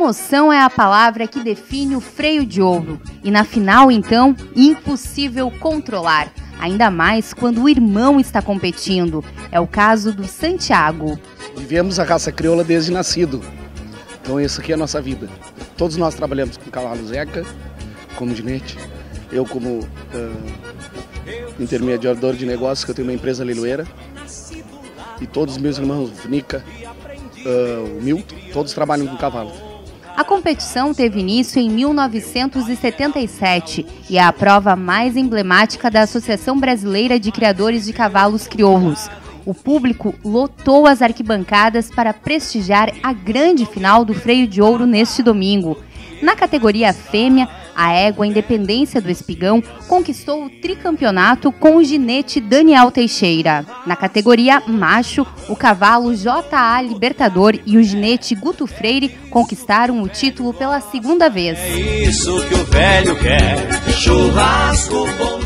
Emoção é a palavra que define o freio de ouro. E na final, então, impossível controlar. Ainda mais quando o irmão está competindo. É o caso do Santiago. Vivemos a raça crioula desde nascido. Então essa aqui é a nossa vida. Todos nós trabalhamos com cavalo Zeca, como ginete. Eu como intermediador de negócios, que eu tenho uma empresa leiloeira. E todos os meus irmãos, o Nica, o Milton, todos trabalham com cavalo. A competição teve início em 1977 e é a prova mais emblemática da Associação Brasileira de Criadores de Cavalos Crioulos. O público lotou as arquibancadas para prestigiar a grande final do freio de ouro neste domingo. Na categoria fêmea, a égua Independência do Espigão conquistou o tricampeonato com o ginete Daniel Teixeira. Na categoria macho, o cavalo J.A. Libertador e o ginete Guto Freire conquistaram o título pela segunda vez. É isso que o velho quer, churrasco bom.